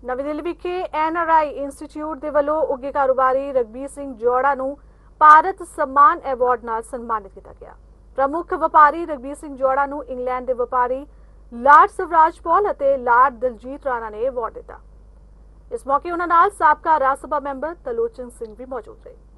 ਨਵੀਂ ਦਿੱਲੀ ਵਿਖੇ NRI institute ਦੇ ਵੱਲੋਂ ਉੱਘੇ ਕਾਰੋਬਾਰੀ ਰਘਬੀਰ ਸਿੰਘ ਜੌੜਾ ਨੂੰ ਭਾਰਤ सम्मान ਐਵਾਰਡ ਨਾਲ ਸਨਮਾਨਿਤ ਕੀਤਾ ਗਿਆ। ਪ੍ਰਮੁੱਖ ਵਪਾਰੀ ਰਘਬੀਰ ਸਿੰਘ ਜੌੜਾ ਨੂੰ ਇੰਗਲੈਂਡ ਦੇ ਵਪਾਰੀ ਲਾਰਡ ਸਵਰਾਜ ਪੌਲ ਅਤੇ ਲਾਰਡ ਦਿਲਜੀਤ ਰਾਣਾ ਨੇ ਐਵਾਰਡ ਦਿੱਤਾ। इस मौके उन्होंने साबका राज्य सभा मैंबर तलोचन सिंह भी मौजूद रहे।